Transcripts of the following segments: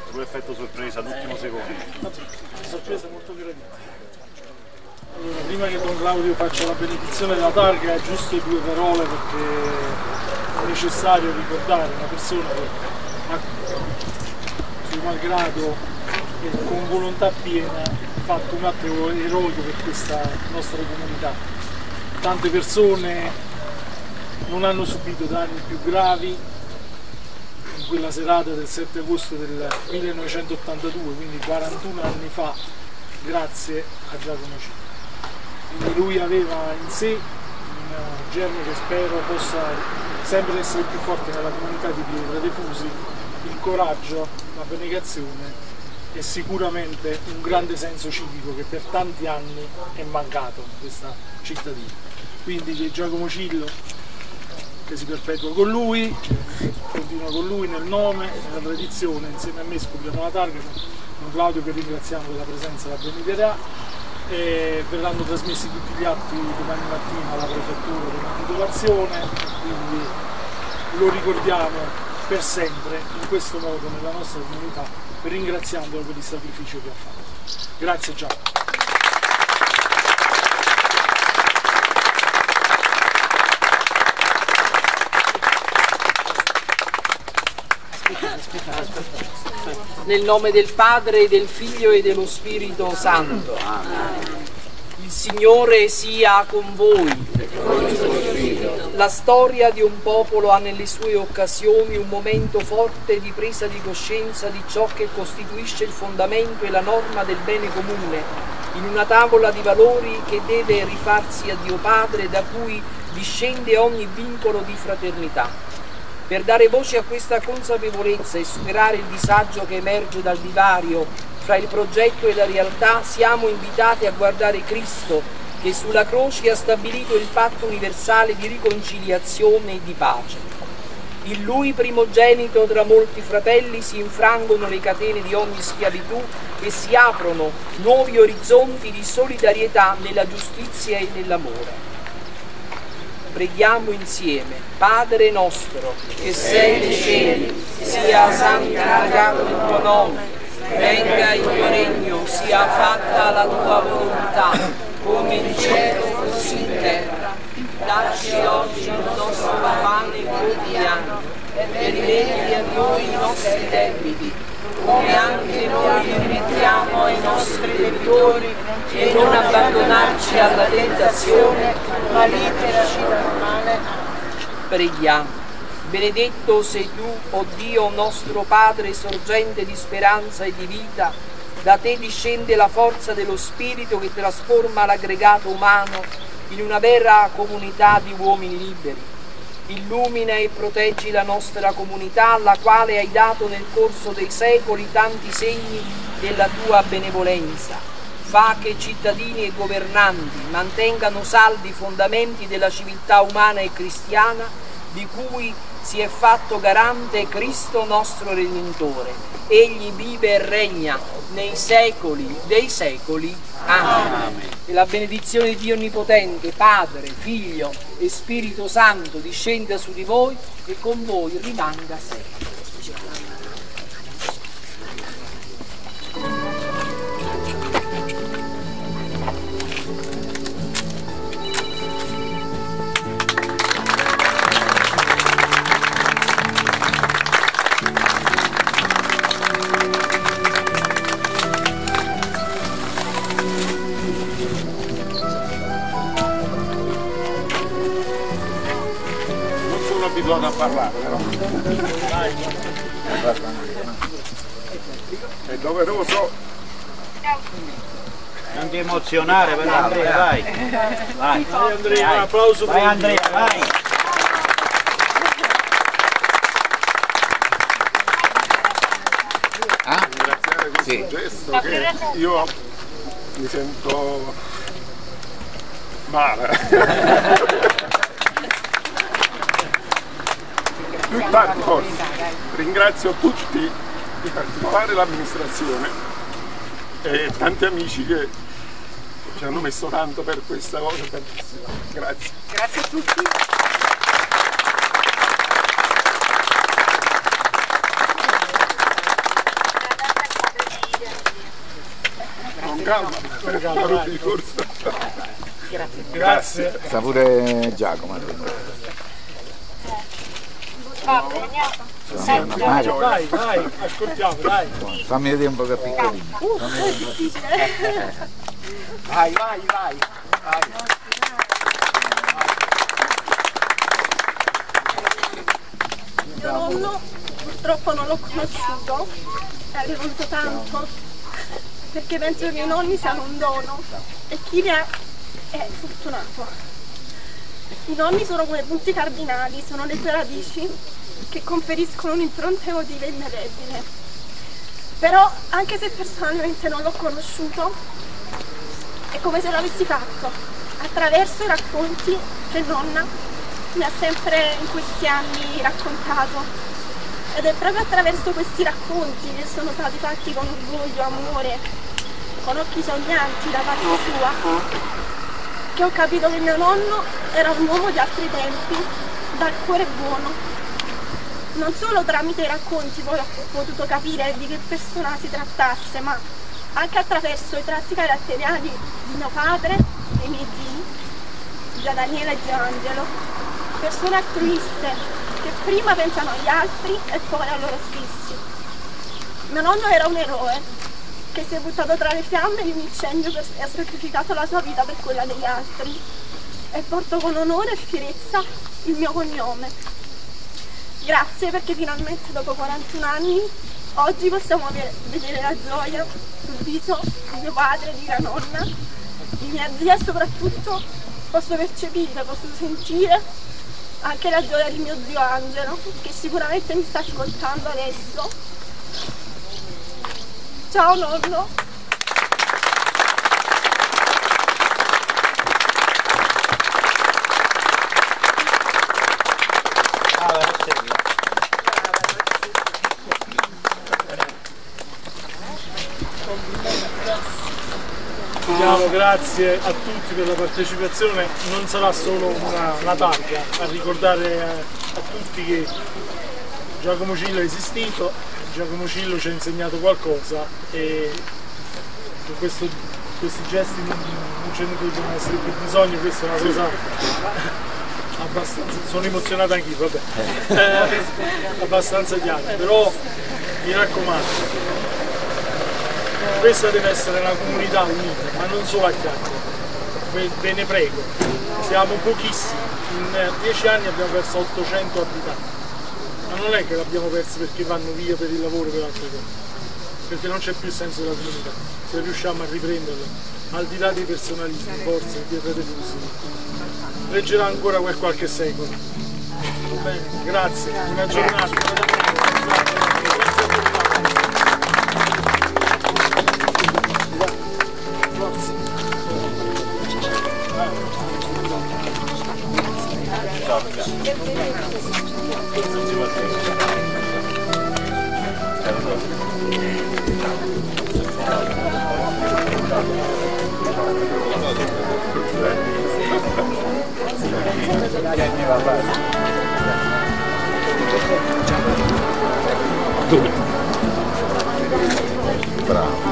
l'effetto sorpresa all'ultimo secondo. Sorpresa molto gradita. Allora, prima che Don Claudio faccia la benedizione della targa è giusto due parole, perché è necessario ricordare una persona che ha, suo malgrado e con volontà piena, ha fatto un atto eroico per questa nostra comunità. Tante persone non hanno subito danni più gravi in quella serata del 7 agosto del 1982, quindi 41 anni fa, grazie a Giacomo Cillo. Quindi lui aveva in sé un germe che spero possa sempre essere più forte nella comunità di Pietra dei Fusi, il coraggio, l'abnegazione e sicuramente un grande senso civico che per tanti anni è mancato in questa cittadina. Quindi che Giacomo Cillo, che si perpetua con lui, continua con lui nel nome, nella tradizione, insieme a me scopriamo la targa, Don Claudio che ringraziamo della presenza, la benederà, e verranno trasmessi tutti gli atti domani mattina alla prefettura di titolazione, quindi lo ricordiamo per sempre in questo modo nella nostra comunità, ringraziandolo per il sacrificio che ha fatto. Grazie Giacomo. Nel nome del Padre, del Figlio e dello Spirito Santo. Il Signore sia con voi. La storia di un popolo ha nelle sue occasioni un momento forte di presa di coscienza di ciò che costituisce il fondamento e la norma del bene comune, in una tavola di valori che deve rifarsi a Dio Padre, da cui discende ogni vincolo di fraternità. Per dare voce a questa consapevolezza e superare il disagio che emerge dal divario fra il progetto e la realtà, siamo invitati a guardare Cristo, che sulla croce ha stabilito il patto universale di riconciliazione e di pace. In Lui, primogenito tra molti fratelli, si infrangono le catene di ogni schiavitù e si aprono nuovi orizzonti di solidarietà nella giustizia e nell'amore. Preghiamo insieme. Padre nostro, che sei nei cieli, sia santificato il tuo nome, venga il tuo regno, sia fatta la tua volontà, come in cielo così in terra. Dacci oggi il nostro pane quotidiano e rimetti a noi i nostri debiti, come anche noi rimettiamo ai nostri debitori, e non abbandonarci alla tentazione, ma liberaci dal male. Preghiamo. Benedetto sei tu, o Dio nostro Padre, sorgente di speranza e di vita. Da te discende la forza dello Spirito che trasforma l'aggregato umano in una vera comunità di uomini liberi. Illumina e proteggi la nostra comunità, alla quale hai dato nel corso dei secoli tanti segni della tua benevolenza. Fa che cittadini e governanti mantengano saldi i fondamenti della civiltà umana e cristiana, di cui si è fatto garante Cristo nostro Redentore. Egli vive e regna nei secoli dei secoli. Amen. E la benedizione di Dio Onnipotente, Padre, Figlio e Spirito Santo discenda su di voi e con voi rimanga sempre. Abituato a parlare, però è doveroso. Non ti emozionare, per Andrea, vai. Vai Andrea, un applauso per Andrea, vai. Ringraziare questo gesto che io mi sento male. Tanti forse. Ringrazio tutti, in particolare l'amministrazione e tanti amici che ci hanno messo tanto per questa cosa bellissima. Grazie. Grazie a tutti. calma. Grazie. Sta pure Giacomo. Va bene. Vai, ascoltiamo, dai. Fammi vedere un po' che piccolino. È difficile. Vai. Mio nonno purtroppo non l'ho conosciuto, è voluto tanto, perché penso che i nonni siano un dono e chi li ha è fortunato. I nonni sono come punti cardinali, sono le tue radici che conferiscono un'impronta emotiva indelebile. Però anche se personalmente non l'ho conosciuto, è come se l'avessi fatto, attraverso i racconti che nonna mi ha sempre in questi anni raccontato. Ed è proprio attraverso questi racconti, che sono stati fatti con orgoglio, amore, con occhi sognanti da parte sua, che ho capito che mio nonno era un uomo di altri tempi, dal cuore buono. Non solo tramite i racconti poi ho potuto capire di che persona si trattasse, ma anche attraverso i tratti caratteriali di mio padre, dei miei zii, Gia Daniela e Gia Angelo. Persone altruiste che prima pensano agli altri e poi a loro stessi. Mio nonno era un eroe che si è buttato tra le fiamme di un incendio e ha sacrificato la sua vita per quella degli altri, e porto con onore e fierezza il mio cognome. Grazie, perché finalmente dopo 41 anni oggi possiamo vedere la gioia sul viso di mio padre, di mia nonna, di mia zia, e soprattutto posso percepire, posso sentire anche la gioia di mio zio Angelo, che sicuramente mi sta ascoltando adesso. Ciao nonno! Grazie a tutti per la partecipazione. Non sarà solo una targa a ricordare a tutti che Giacomo Cillo è esistito, Giacomo Cillo ci ha insegnato qualcosa, e con questi gesti non ce ne devono essere più bisogno. Questa è una cosa abbastanza, sono emozionato anch'io, vabbè, abbastanza chiara, però mi raccomando, questa deve essere una comunità unita, ma non solo a chiacchiere. Ve ne prego, siamo pochissimi, in 10 anni abbiamo perso 800 abitanti, ma non è che l'abbiamo persi perché vanno via per il lavoro o per altre cose, perché non c'è più senso della comunità. Se riusciamo a riprenderla, al di là dei personalismi, forse dietro dei flussi, reggerà ancora per qualche secolo. Bene, grazie, buona giornata. Bravo.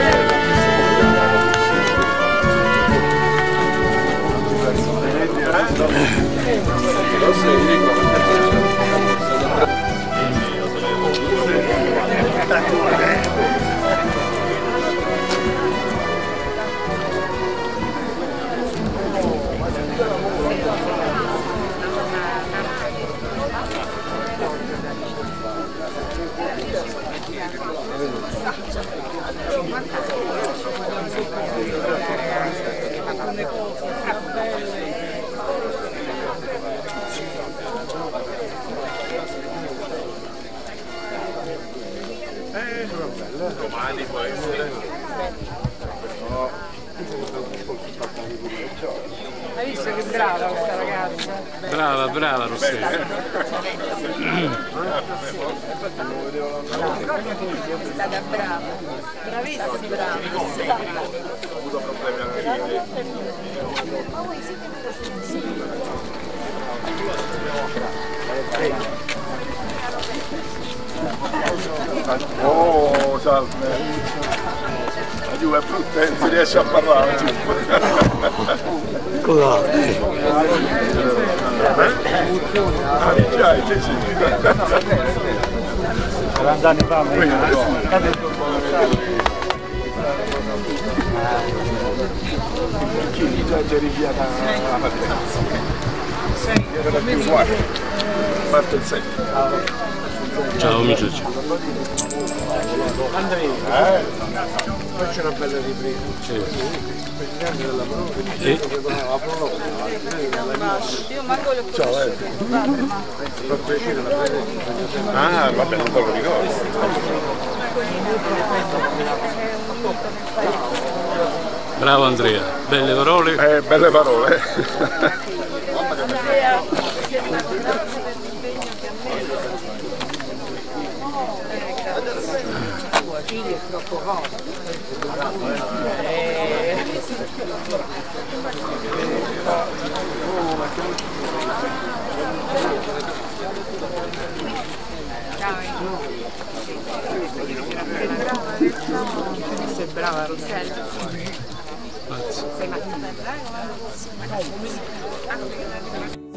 Domani può essere. Hai visto che brava questa ragazza? Brava Rossella. È stata brava. Bravissima. Ho avuto problemi anche io. Oh, salve. giù, è brutta, non si riesce a parlare. Anni fa, già rinviata la partenza. Era più uguale. Parte il 6. Ciao amici. Faccio una bella ripresa. Io manco le Ciao, ah, vabbè, non te lo ricordo. Bravo Andrea, belle parole. Belle parole. Figlio è troppo forte. Sei brava Rossella. Grazie. Sei matta.